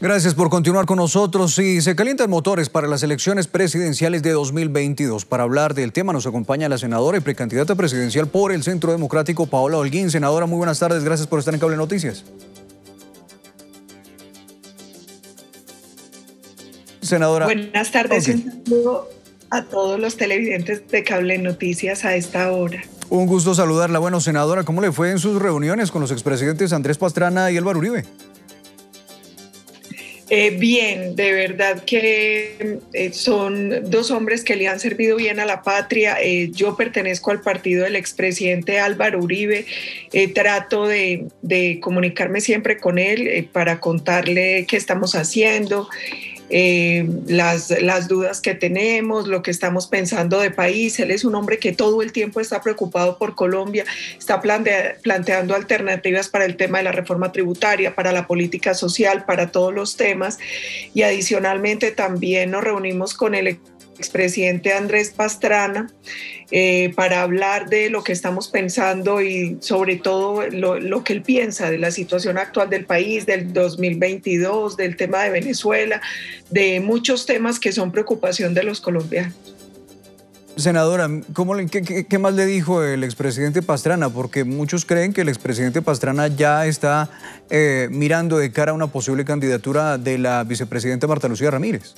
Gracias por continuar con nosotros. Sí, se calientan motores para las elecciones presidenciales de 2022. Para hablar del tema nos acompaña la senadora y precandidata presidencial por el Centro Democrático, Paola Holguín. Senadora, muy buenas tardes. Gracias por estar en Cable Noticias. Senadora. Buenas tardes. Un saludo a todos los televidentes de Cable Noticias a esta hora. Un gusto saludarla. Bueno, senadora, ¿cómo le fue en sus reuniones con los expresidentes Andrés Pastrana y Álvaro Uribe? Bien, de verdad que son dos hombres que le han servido bien a la patria. Yo pertenezco al partido del expresidente Álvaro Uribe. Trato de comunicarme siempre con él para contarle qué estamos haciendo, las dudas que tenemos, lo que estamos pensando de país. Él es un hombre que todo el tiempo está preocupado por Colombia, está planteando alternativas para el tema de la reforma tributaria, para la política social, para todos los temas. Y adicionalmente también nos reunimos con el expresidente Andrés Pastrana para hablar de lo que estamos pensando y sobre todo lo que él piensa de la situación actual del país, del 2022, del tema de Venezuela, de muchos temas que son preocupación de los colombianos. Senadora, ¿qué más le dijo el expresidente Pastrana? Porque muchos creen que el expresidente Pastrana ya está mirando de cara a una posible candidatura de la vicepresidenta Marta Lucía Ramírez.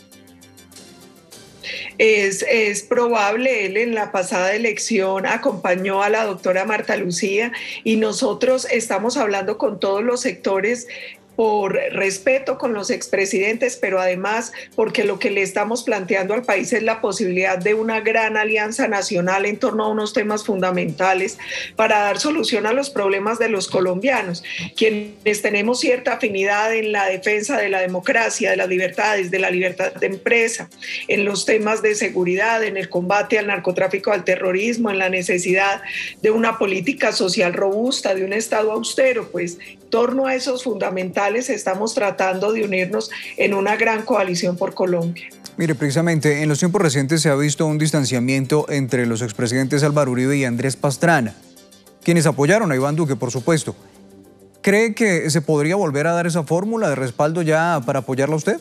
Es probable. Él en la pasada elección acompañó a la doctora Marta Lucía y nosotros estamos hablando con todos los sectores por respeto con los expresidentes, pero además porque lo que le estamos planteando al país es la posibilidad de una gran alianza nacional en torno a unos temas fundamentales para dar solución a los problemas de los colombianos, quienes tenemos cierta afinidad en la defensa de la democracia, de las libertades, de la libertad de empresa, en los temas de seguridad, en el combate al narcotráfico, al terrorismo, en la necesidad de una política social robusta, de un Estado austero. Pues en torno a esos fundamentales estamos tratando de unirnos en una gran coalición por Colombia. Mire, precisamente en los tiempos recientes se ha visto un distanciamiento entre los expresidentes Álvaro Uribe y Andrés Pastrana, quienes apoyaron a Iván Duque, por supuesto. ¿Cree que se podría volver a dar esa fórmula de respaldo ya para apoyarla a usted?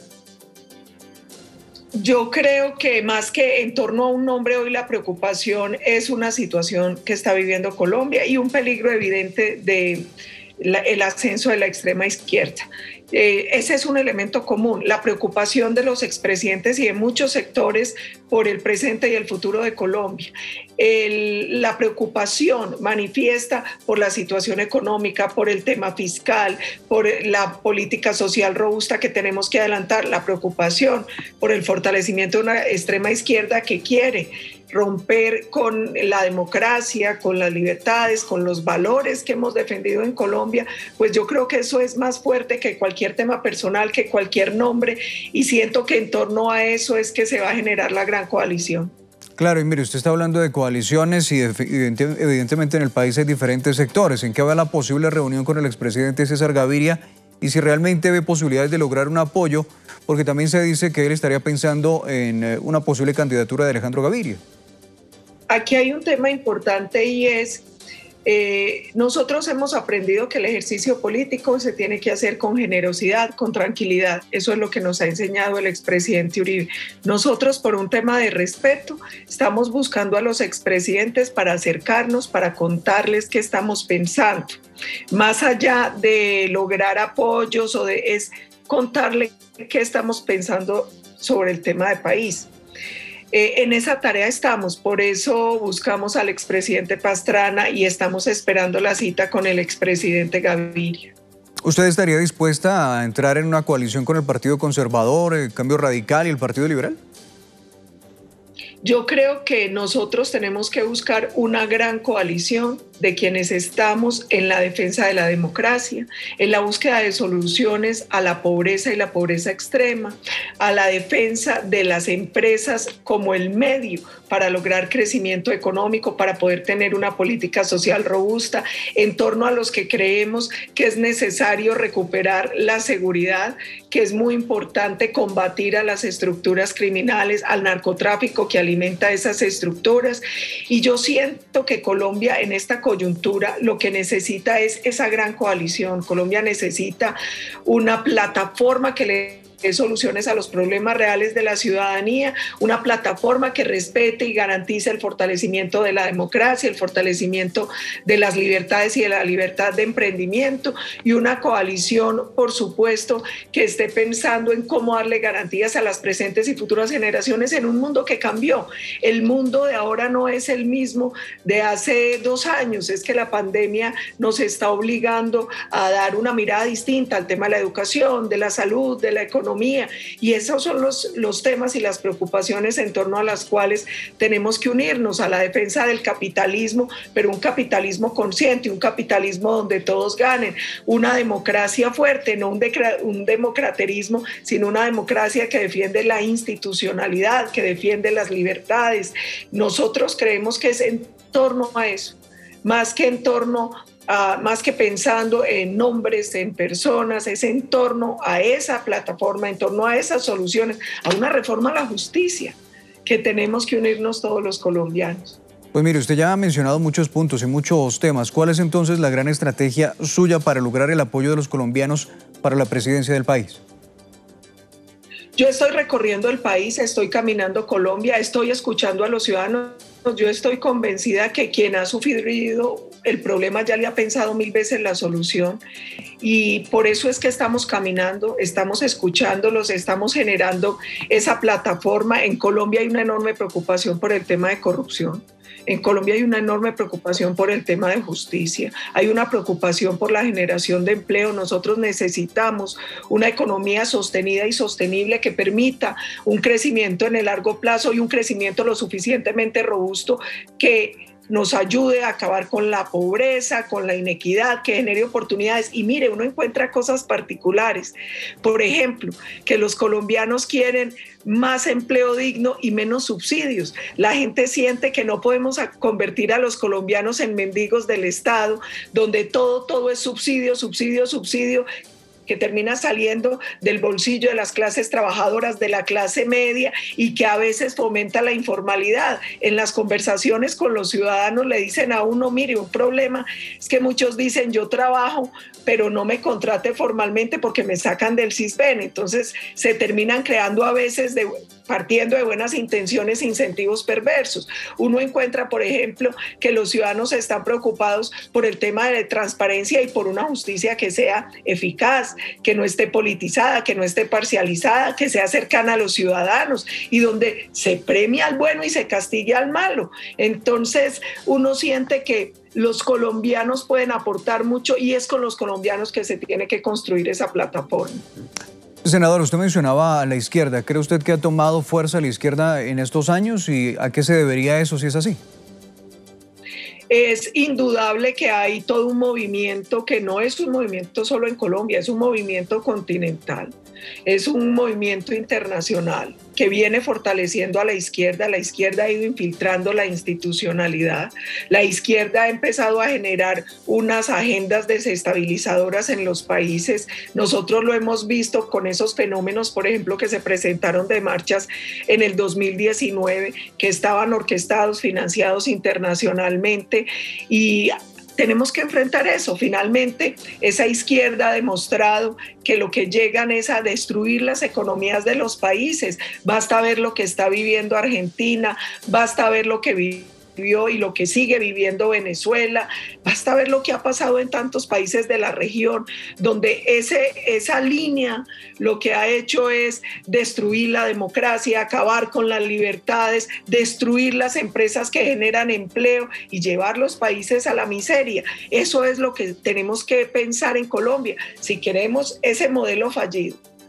Yo creo que más que en torno a un nombre, hoy la preocupación es una situación que está viviendo Colombia y un peligro evidente de el ascenso de la extrema izquierda. Ese es un elemento común, la preocupación de los expresidentes y de muchos sectores por el presente y el futuro de Colombia. La preocupación manifiesta por la situación económica, por el tema fiscal, por la política social robusta que tenemos que adelantar, la preocupación por el fortalecimiento de una extrema izquierda que quiere romper con la democracia, con las libertades, con los valores que hemos defendido en Colombia. Pues yo creo que eso es más fuerte que cualquier tema personal, que cualquier nombre, y siento que en torno a eso es que se va a generar la gran coalición. Claro, y mire, usted está hablando de coaliciones y evidentemente en el país hay diferentes sectores. ¿En qué va la posible reunión con el expresidente César Gaviria? Y si realmente ve posibilidades de lograr un apoyo, porque también se dice que él estaría pensando en una posible candidatura de Alejandro Gaviria. Aquí hay un tema importante y es, nosotros hemos aprendido que el ejercicio político se tiene que hacer con generosidad, con tranquilidad. Eso es lo que nos ha enseñado el expresidente Uribe. Nosotros, por un tema de respeto, estamos buscando a los expresidentes para acercarnos, para contarles qué estamos pensando. Más allá de lograr apoyos es contarle qué estamos pensando sobre el tema de país. En esa tarea estamos, por eso buscamos al expresidente Pastrana y estamos esperando la cita con el expresidente Gaviria. ¿Usted estaría dispuesta a entrar en una coalición con el Partido Conservador, el Cambio Radical y el Partido Liberal? Yo creo que nosotros tenemos que buscar una gran coalición de quienes estamos en la defensa de la democracia, en la búsqueda de soluciones a la pobreza y la pobreza extrema, a la defensa de las empresas como el medio para lograr crecimiento económico, para poder tener una política social robusta, en torno a los que creemos que es necesario recuperar la seguridad, que es muy importante combatir a las estructuras criminales, al narcotráfico que alimenta esas estructuras. Y yo siento que Colombia en esta coyuntura lo que necesita es esa gran coalición. Colombia necesita una plataforma que le soluciones a los problemas reales de la ciudadanía, una plataforma que respete y garantice el fortalecimiento de la democracia, el fortalecimiento de las libertades y de la libertad de emprendimiento, y una coalición, por supuesto, que esté pensando en cómo darle garantías a las presentes y futuras generaciones en un mundo que cambió. El mundo de ahora no es el mismo de hace 2 años, es que la pandemia nos está obligando a dar una mirada distinta al tema de la educación, de la salud, de la economía, y esos son los temas y las preocupaciones en torno a las cuales tenemos que unirnos, a la defensa del capitalismo, pero un capitalismo consciente, un capitalismo donde todos ganen, una democracia fuerte, no un democraterismo, sino una democracia que defiende la institucionalidad, que defiende las libertades. Nosotros creemos que es en torno a eso, más que pensando en nombres, en personas, es en torno a esa plataforma, en torno a esas soluciones, a una reforma a la justicia, que tenemos que unirnos todos los colombianos. Pues mire, usted ya ha mencionado muchos puntos y muchos temas. ¿Cuál es entonces la gran estrategia suya para lograr el apoyo de los colombianos para la presidencia del país? Yo estoy recorriendo el país, estoy caminando Colombia, estoy escuchando a los ciudadanos. Yo estoy convencida que quien ha sufrido el problema ya le ha pensado 1000 veces la solución, y por eso es que estamos caminando, estamos escuchándolos, estamos generando esa plataforma. En Colombia hay una enorme preocupación por el tema de corrupción. En Colombia hay una enorme preocupación por el tema de justicia, hay una preocupación por la generación de empleo. Nosotros necesitamos una economía sostenida y sostenible que permita un crecimiento en el largo plazo y un crecimiento lo suficientemente robusto que nos ayude a acabar con la pobreza, con la inequidad, que genere oportunidades. Y mire, uno encuentra cosas particulares. Por ejemplo, que los colombianos quieren más empleo digno y menos subsidios. La gente siente que no podemos convertir a los colombianos en mendigos del Estado, donde todo es subsidio, subsidio, subsidio, que termina saliendo del bolsillo de las clases trabajadoras, de la clase media, y que a veces fomenta la informalidad. En las conversaciones con los ciudadanos le dicen a uno, mire, un problema es que muchos dicen yo trabajo, pero no me contrate formalmente porque me sacan del CISBEN. Entonces se terminan creando a veces, partiendo de buenas intenciones, incentivos perversos. Uno encuentra, por ejemplo, que los ciudadanos están preocupados por el tema de la transparencia y por una justicia que sea eficaz, que no esté politizada, que no esté parcializada, que sea cercana a los ciudadanos y donde se premia al bueno y se castigue al malo. Entonces uno siente que los colombianos pueden aportar mucho, y es con los colombianos que se tiene que construir esa plataforma. Senador, usted mencionaba a la izquierda. ¿Cree usted que ha tomado fuerza la izquierda en estos años y a qué se debería eso si es así? Es indudable que hay todo un movimiento que no es un movimiento solo en Colombia, es un movimiento continental, es un movimiento internacional que viene fortaleciendo a la izquierda. La izquierda ha ido infiltrando la institucionalidad, la izquierda ha empezado a generar unas agendas desestabilizadoras en los países. Nosotros lo hemos visto con esos fenómenos, por ejemplo, que se presentaron de marchas en el 2019, que estaban orquestados, financiados internacionalmente, y tenemos que enfrentar eso. Finalmente, esa izquierda ha demostrado que lo que llegan es a destruir las economías de los países. Basta ver lo que está viviendo Argentina, basta ver lo que vivió y lo que sigue viviendo Venezuela, basta ver lo que ha pasado en tantos países de la región, donde esa línea lo que ha hecho es destruir la democracia, acabar con las libertades, destruir las empresas que generan empleo y llevar los países a la miseria. Eso es lo que tenemos que pensar en Colombia. Si queremos ese modelo fallido,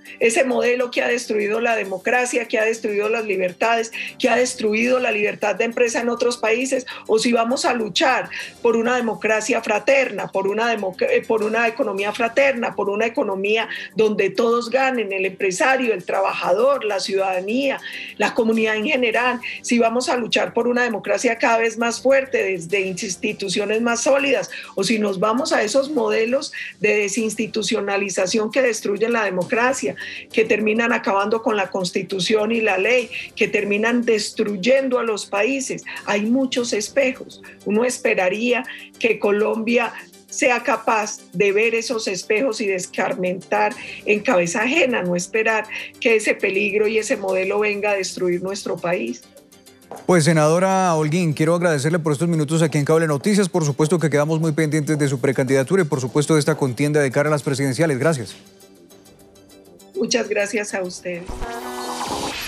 ese modelo que ha destruido la democracia, que ha destruido las libertades, que ha destruido la libertad de empresa en otros países, o si vamos a luchar por una democracia fraterna, por una economía fraterna, por una economía donde todos ganen, el empresario, el trabajador, la ciudadanía, la comunidad en general, si vamos a luchar por una democracia cada vez más fuerte, desde instituciones más sólidas, o si nos vamos a esos modelos de desinstitucionalización que destruyen la democracia, que terminan acabando con la Constitución y la ley, que terminan destruyendo a los países. Hay muchos espejos. Uno esperaría que Colombia sea capaz de ver esos espejos y de escarmentar en cabeza ajena, no esperar que ese peligro y ese modelo venga a destruir nuestro país. Pues, senadora Holguín, quiero agradecerle por estos minutos aquí en Cable Noticias. Por supuesto que quedamos muy pendientes de su precandidatura y por supuesto de esta contienda de cara a las presidenciales. Gracias. Muchas gracias a ustedes.